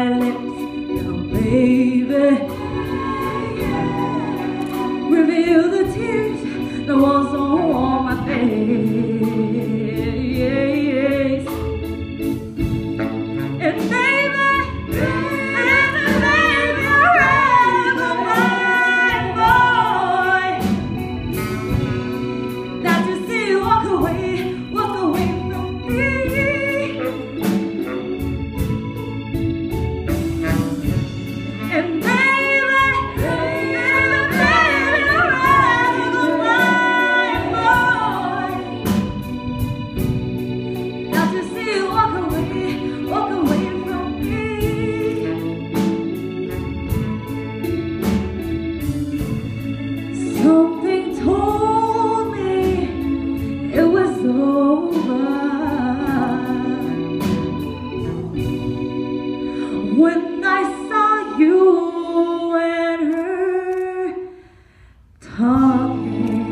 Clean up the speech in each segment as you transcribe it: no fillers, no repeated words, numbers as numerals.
my lips. Now baby, reveal the tears that was on my face. And baby, forever my boy. Now to see you walk away from me. And baby, forever my boy. Now to see you walk away from me. Something told me it was over when I saw you and her talking.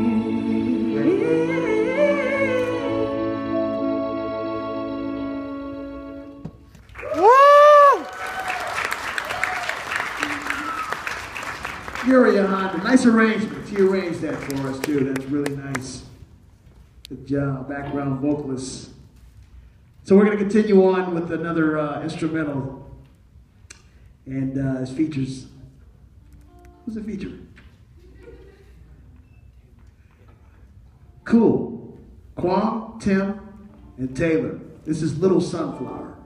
Yuria, nice arrangement. She arranged that for us too. That's really nice. Good job, background vocalist. So we're going to continue on with another instrumental, and it features. Who's it feature? Cool. Kwam, Tim, and Taylor. This is Little Sunflower.